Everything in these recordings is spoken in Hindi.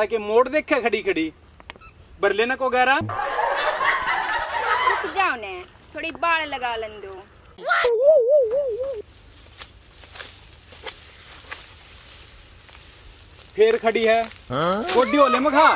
था कि मोड़ देखा खड़ी खड़ी बरले न को गहरा। रुक जाओ ने, थोड़ी बाल लगा लन दो। फिर खड़ी है कोडी होले मखा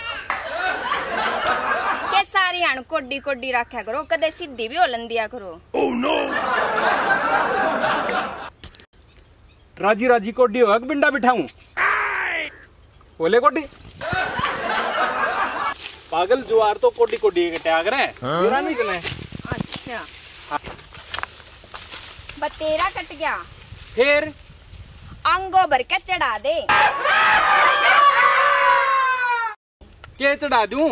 के सारी आण कोडी कोडी रखा करो, कदे सीधी भी होलन दिया करो। Oh no. राजी राजी कोडी हो बिंडा बिठाऊं बोले कोडी पागल जुआर तो कोडी कोडी के त्याग रहे मेरा नहीं कने। अच्छा बतेरा कट गया फिर अंगो भर के चढ़ा दे। के चढ़ा दूं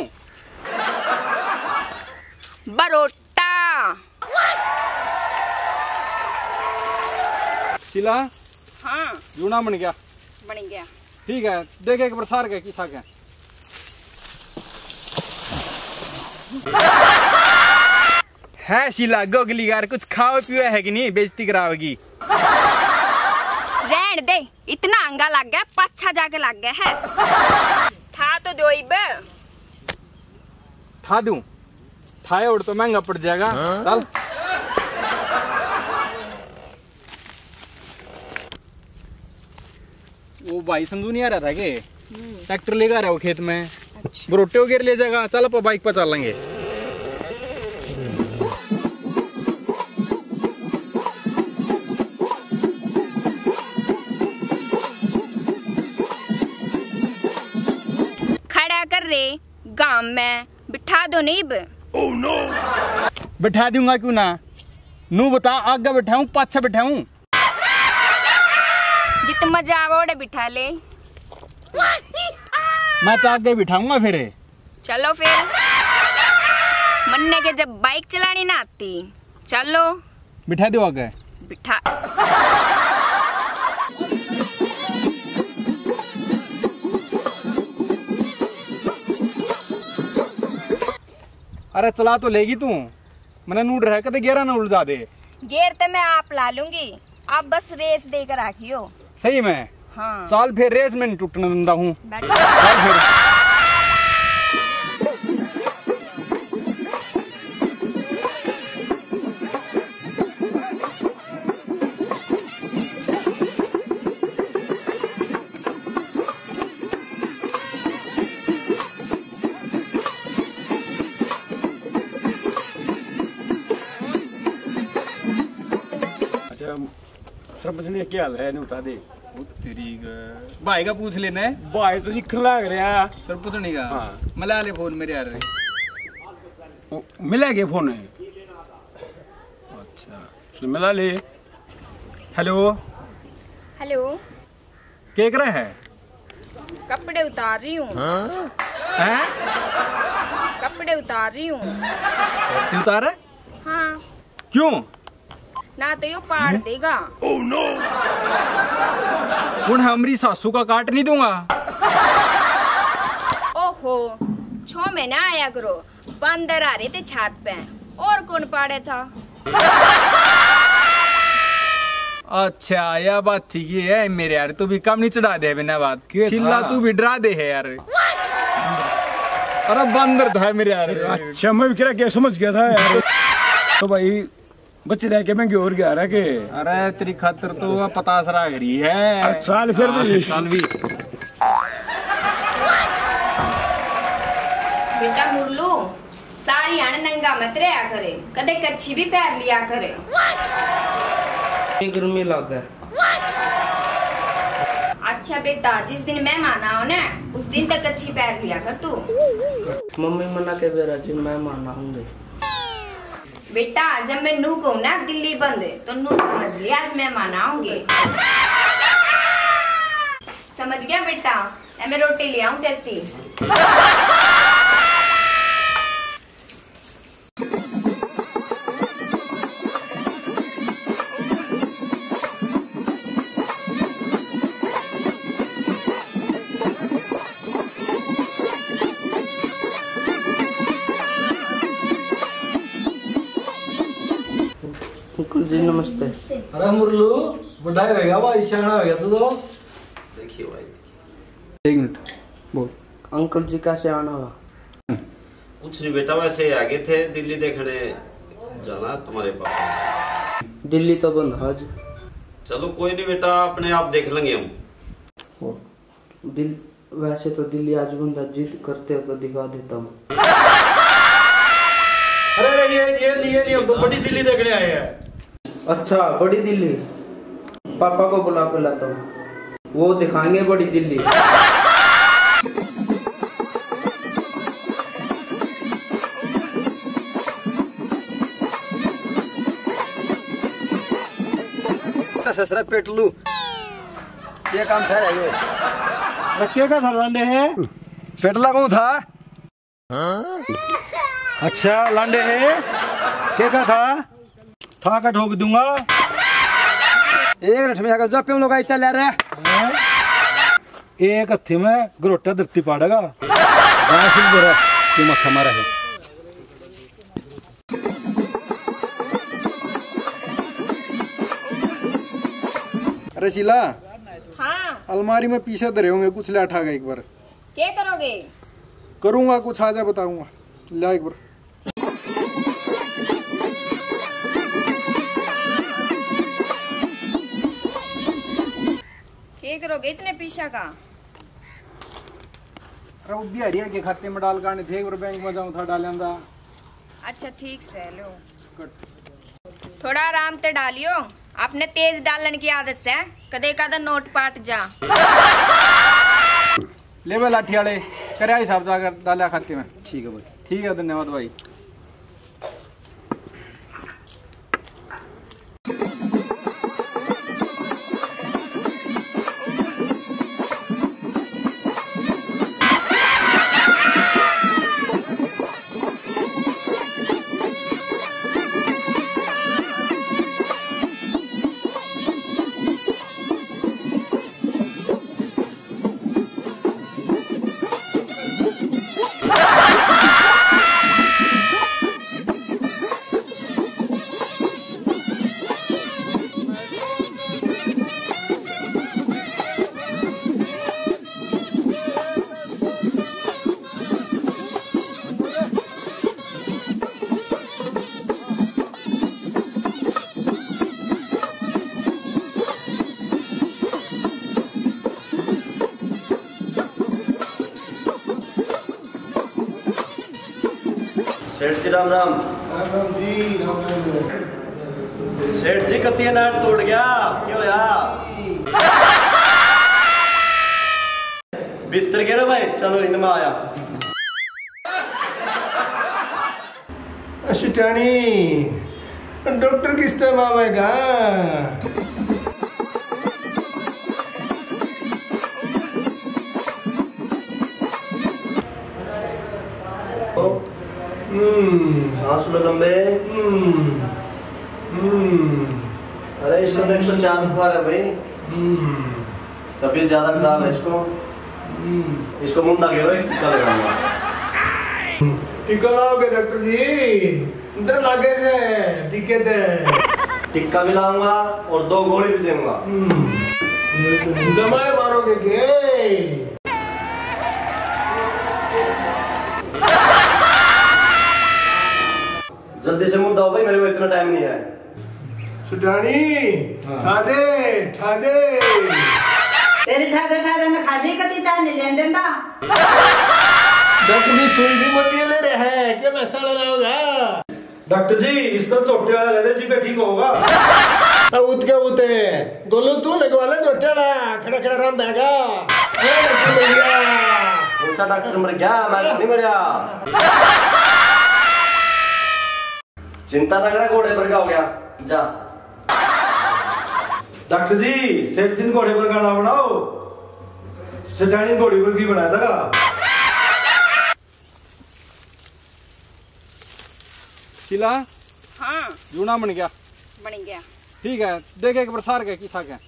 बरोटा। सिला हाँ जूना बन गया। बन गया ठीक है देखे एक प्रसार के किसा के है शीला गोगली यार कुछ खाओ पियो है कि नहीं बेइज्जती करावेगी। रहन दे इतना अंगा लग गया पाछा जाके लग गया है। था तो दो इब ठा दूं ठाए और तो महंगा पड़ जाएगा। चल वो भाई समझू नहीं आ रहा था कि ट्रैक्टर लेकर आ रहा हो खेत में। अच्छा। बरोटे वगैरह ले जाएगा। चल अपन बाइक पर चल लेंगे। खड़ा कर रे गांव में बिठा दो नहीं। oh, no. बिठा दूंगा क्यों ना। नू बता आगे बिठाऊं पाछे बिठाऊं। जित मजा आवे बिठा ले। मैं तो आगे बिठाऊंगा फिर। चलो फिर मन्ने के जब बाइक चलानी ना आती चलो बिठा दो आगे बिठा। अरे चला तो लेगी तू मैंने नूड रह के गेरा ना उलझा दे। गेर तो मैं आप ला लूंगी आप बस रेस देकर रखियो। सही में हाँ चाल फिर रेस में नहीं टूटने देता हूँ। सरपंच ने क्या हाल है बता दे। तेरी भाई का पूछ लेना है। भाई तो लिखन लग रहा सरपंच नहीं का। हाँ। मिला ले फोन मेरे यार। मिला गया फोन है। अच्छा मिला ले। हेलो हेलो क्या कर रहा है। कपड़े उतार रही हूँ। हैं कपड़े उतार रही हूँ। तू उतार है। हाँ क्यों ना तो यो पाड़ देगा। Oh no. उन हमारी सासू का काट नहीं दूंगा। ओहो 6 महीना आया करो बंदर आ रहे थे छत पे और कौन पाड़े था। अच्छा यह बात ठीक है मेरे यार। तू भी कम नहीं चढ़ा दे बिना बात के। चिल्ला तू भी डरा दे है यार। अरे बंदर था मेरे यार। अच्छा मैं भी क्या समझ गया था यार। तो भाई बच्चे रह के मैं और गया रहा के। अरे तेरी खातर तो पता सरा रही है। साल फिर भी साल भी बेटा मुरलू सारी आने नंगा मत रहा करे कदे कच्ची भी पैर लिया करे। गर्मी लग गया। अच्छा बेटा जिस दिन मेहमान आओ ना उस दिन तक कच्ची पैर लिया कर तू। मम्मी मना के बेरा जी मैं माना आऊंगी। बेटा जब मैं नू कहूँ ना दिल्ली बंद है तो नू समझ लिया आज मेहमान आऊंगे। समझ गया बेटा मैं रोटी ले आऊं तेरी। अंकुल जी नमस्ते। अरे मुरलू बुढ़ा हो गया भाई, सियाना हो गया तो। देखिए भाई एक मिनट बोल। अंकल जी कैसे आना हुआ? कुछ नहीं बेटा, वैसे आगे थे दिल्ली देखने जाना तुम्हारे पापा। दिल्ली तो बंद है आज। चलो कोई नहीं बेटा, अपने आप देख लेंगे हम। वैसे तो दिल्ली आज बंद है, जिद करते हो तो दिखा देता हूँ। अरे ये हम तो बड़ी दिल्ली देखने आए हैं। अच्छा बड़ी दिल्ली, पापा को बुला के लाता हूँ, वो दिखाएंगे बड़ी दिल्ली। ससरा पेटलू क्या काम था यो? रखे का था लांडे है, पेटला कौन था? अच्छा लांडे है, क्या का था का ठोक दूंगा। एक मिनट में आकर जब पे हम लोग चल रहे हैं, एक हत्थी में गरोटा धरती पाड़ेगा। तू मत्था मारा है। अरे शीला, हाँ अलमारी में पीछे धरे होंगे, कुछ ले उठा एक बार। क्या करोगे? करूंगा कुछ, आ जा बताऊंगा। ला एक बार। क्या करोगे इतने पीछा का? अरे वो बिहारिया के खाते में डाल करने थे, एक बार बैंक में जाऊं था डालेंदा। अच्छा ठीक से लो, थोड़ा आराम से डालियो। आपने तेज डालने की आदत से कदे कदा नोट पाट जा। ले बे लाठी वाले करे हिसाब जाकर डाला खाते में। ठीक है भाई, ठीक है, धन्यवाद भाई। सेठ जी राम राम। सेठ जी कत्ती नाट टूट गया, क्यों यार? भीतर गिर भाई, चलो इनमें आया। शिटानी डॉक्टर किस टाइम आवेगा? सांस लो लंबे। अरे इसको तो 104 बुखार है भाई, तबीयत ज्यादा खराब है इसको मुंडा के टीका लगाऊंगा। टीका लगाओगे डॉक्टर जी? डर लगे से टीके थे। टिक्का भी लाऊंगा और 2 गोली भी दूंगा। जमाए मारोगे के? जल्दी से मुंह दो भाई, मेरे को इतना टाइम नहीं है। सुटानी ठा दे तेरी ठादे न खादी कती चाय नहीं लेन देंदा। डॉक्टर जी सुई भी मत ले रहे हैं क्या? पैसा लगाओगा डॉक्टर जी? इस तरह छोटे वाला ले जी पे ठीक होगा। उत के उते गोलू तू लगवा ले छोटे वाला, खड़ा खड़ा राम बैगा। डॉक्टर मर गया। कौन सा डॉक्टर मर गया? मैं नहीं मर गया। चिंता ना करा, घोड़े पर का हो गया जा। डॉक्टर जी सेठ जी घोड़े पर गाना बनाओ, सेठानी घोड़ी पर भी बनाया था। शीला, हाँ जूना बन गया। बन गया। ठीक है, देखे एक बार सार के किसा के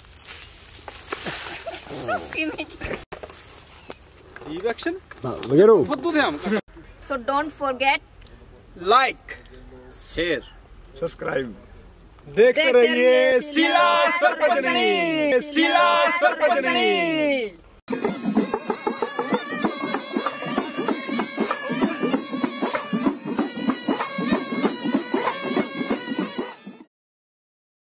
एक्शन वगैरह फुद्दू थे हम। So don't forget like, share, subscribe. देखते रहिए शीला सरपंचनी।